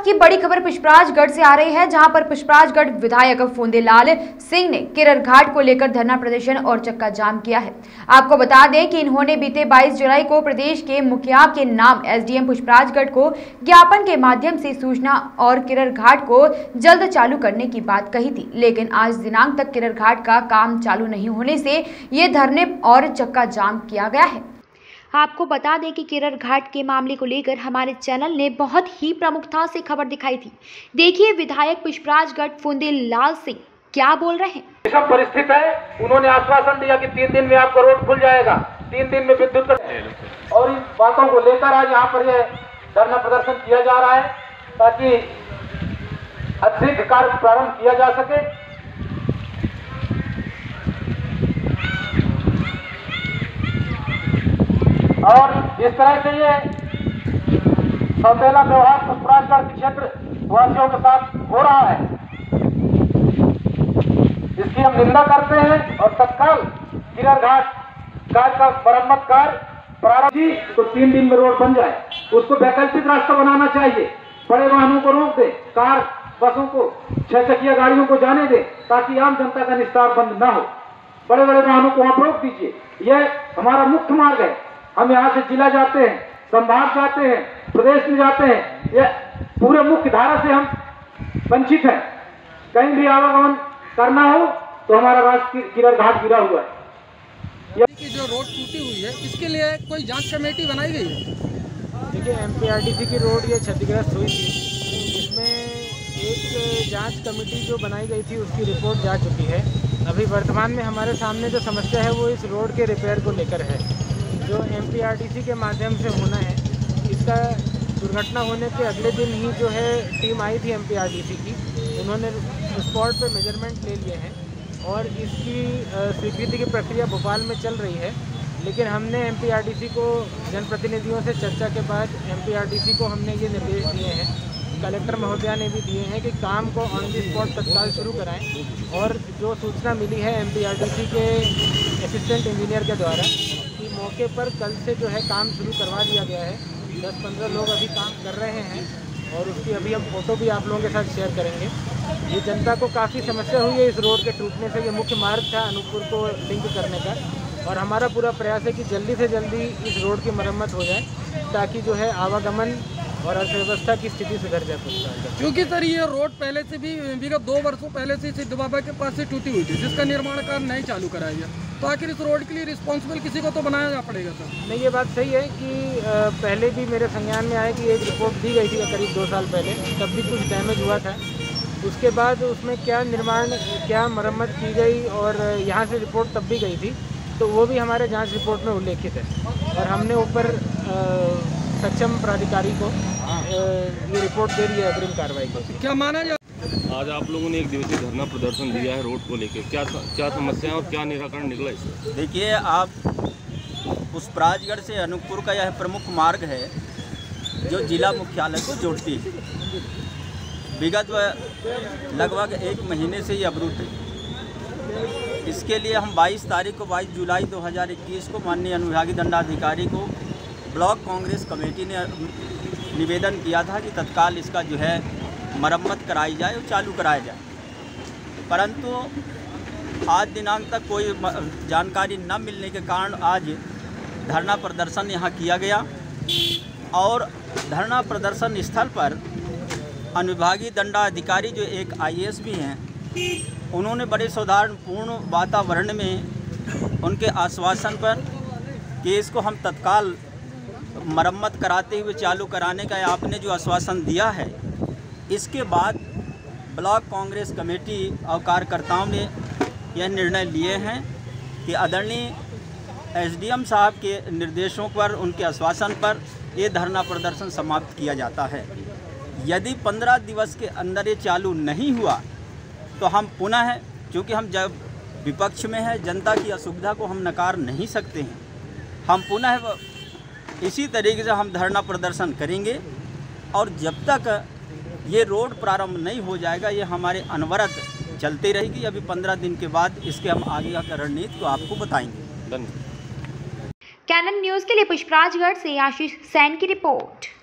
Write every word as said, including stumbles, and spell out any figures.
की बड़ी खबर पुष्पराजगढ़ से आ रही है, जहां पर पुष्पराजगढ़ विधायक फूंदेलाल सिंह ने किरर घाट को लेकर धरना प्रदर्शन और चक्का जाम किया है। आपको बता दें कि इन्होंने बीते बाईस जुलाई को प्रदेश के मुखिया के नाम एसडीएम पुष्पराजगढ़ को ज्ञापन के माध्यम से सूचना और किरर घाट को जल्द चालू करने की बात कही थी, लेकिन आज दिनांक तक किरर घाट का काम चालू नहीं होने से ये धरने और चक्का जाम किया गया है। आपको बता दें कि किरर घाट के मामले को लेकर हमारे चैनल ने बहुत ही प्रमुखता से खबर दिखाई थी। देखिए विधायक पुष्पराजगढ़ फूंदेलाल सिंह क्या बोल रहे हैं। सब परिस्थिति है, उन्होंने आश्वासन दिया कि तीन दिन में आपका रोड खुल जाएगा, तीन दिन में विद्युत कर... और इन बातों को लेकर आज यहाँ पर यह धरना प्रदर्शन किया जा रहा है ताकि अतिशीघ्र कार्य प्रारंभ किया जा सके। और इस तरह से ये सौतेला व्यवहार पुष्पराजगढ़ के क्षेत्र वासियों के साथ हो रहा है, इसकी हम निंदा करते हैं और तत्काल किरर घाट घाट का मरम्मत कार्य प्रारंभ तो तीन दिन में रोड बन जाए। उसको वैकल्पिक रास्ता बनाना चाहिए, बड़े वाहनों को रोक दे, कार बसों को छह चकिया गाड़ियों को जाने दे ताकि आम जनता का निस्तार बंद न हो। बड़े बड़े वाहनों को आप रोक दीजिए, यह हमारा मुख्य मार्ग है। हम यहाँ से जिला जाते हैं, संभाग जाते हैं, प्रदेश में जाते हैं, यह पूरे मुख्य धारा से हम वंचित हैं। कहीं भी आवागमन करना हो तो हमारा राष्ट्र किरर घाट गिरा हुआ है। कि जो रोड टूटी हुई है इसके लिए कोई जांच कमेटी बनाई गई है। देखिए एमपीआरडीसी की रोड ये क्षतिग्रस्त हुई थी, इसमें एक जांच कमेटी जो बनाई गई थी उसकी रिपोर्ट जा चुकी है। अभी वर्तमान में हमारे सामने जो समस्या है वो इस रोड के रिपेयर को लेकर है, जो एमपीआरडीसी के माध्यम से होना है। इसका दुर्घटना होने के अगले दिन ही जो है टीम आई थी एमपीआरडीसी की, उन्होंने स्पॉट पे मेजरमेंट ले लिए हैं और इसकी स्वीकृति की प्रक्रिया भोपाल में चल रही है। लेकिन हमने एमपीआरडीसी को जनप्रतिनिधियों से चर्चा के बाद एमपीआरडीसी को हमने ये निर्देश दिए हैं, कलेक्टर महोदया ने भी दिए हैं कि काम को ऑन दी स्पॉट तत्काल शुरू कराएं। और जो सूचना मिली है एमपीआरडीसी के असिस्टेंट इंजीनियर के द्वारा कि मौके पर कल से जो है काम शुरू करवा दिया गया है। दस पंद्रह लोग अभी काम कर रहे हैं और उसकी अभी हम फोटो भी आप लोगों के साथ शेयर करेंगे। ये जनता को काफ़ी समस्या हुई है इस रोड के टूटने से। ये मुख्य मार्ग था अनूपपुर को लिंक करने का और हमारा पूरा प्रयास है कि जल्दी से जल्दी इस रोड की मरम्मत हो जाए ताकि जो है आवागमन और अर्थव्यवस्था की स्थिति सुधर जाए। क्योंकि सर ये रोड पहले से भी विगत दो वर्षों पहले से सिद्ध बाबा के पास से टूटी हुई थी, जिसका निर्माण कार्य नहीं चालू कराया गया, तो आखिर इस रोड के लिए रिस्पॉन्सिबल किसी को तो बनाया पड़ेगा सर। नहीं, ये बात सही है कि पहले भी मेरे संज्ञान में आया कि एक रिपोर्ट दी गई थी करीब दो साल पहले, तब भी कुछ डैमेज हुआ था। उसके बाद उसमें क्या निर्माण क्या मरम्मत की गई और यहाँ से रिपोर्ट तब भी गई थी, तो वो भी हमारे जांच रिपोर्ट में उल्लेखित है और हमने ऊपर सक्षम प्राधिकारी को ये रिपोर्ट दे रही है अग्रिम कार्रवाई को। क्या माना जाए आज आप लोगों ने एक दिवसीय धरना प्रदर्शन दिया है रोड को लेकर, क्या क्या समस्या है और क्या निराकरण निकला इससे? देखिए, आप पुष्पराजगढ़ से अनूपपुर का यह प्रमुख मार्ग है जो जिला मुख्यालय को जोड़ती है। विगत लगभग एक महीने से ये अवरुद्ध है। इसके लिए हम बाईस तारीख को बाईस जुलाई दो हज़ार इक्कीस को माननीय अनुविभागीय दंडाधिकारी को ब्लॉक कांग्रेस कमेटी ने निवेदन किया था कि तत्काल इसका जो है मरम्मत कराई जाए और चालू कराया जाए, परंतु आज दिनांक तक कोई जानकारी न मिलने के कारण आज धरना प्रदर्शन यहाँ किया गया। और धरना प्रदर्शन स्थल पर अनुविभागीय दंडाधिकारी जो एक आईएएस भी हैं, उन्होंने बड़े सौहार्दपूर्ण वातावरण में उनके आश्वासन पर कि इसको हम तत्काल मरम्मत कराते हुए चालू कराने का आपने जो आश्वासन दिया है, इसके बाद ब्लॉक कांग्रेस कमेटी और कार्यकर्ताओं ने यह निर्णय लिए हैं कि आदरणीय एसडीएम साहब के निर्देशों पर, उनके आश्वासन पर ये धरना प्रदर्शन समाप्त किया जाता है। यदि पंद्रह दिवस के अंदर ये चालू नहीं हुआ तो हम पुनः, क्योंकि हम जब विपक्ष में है, जनता की असुविधा को हम नकार नहीं सकते हैं, हम पुनः इसी तरीके से हम धरना प्रदर्शन करेंगे। और जब तक ये रोड प्रारंभ नहीं हो जाएगा ये हमारे अनवरत चलती रहेगी। अभी पंद्रह दिन के बाद इसके हम आगे का रणनीति को आपको बताएंगे। कैनन न्यूज़ के लिए पुष्पराजगढ़ से आशीष सैन की रिपोर्ट।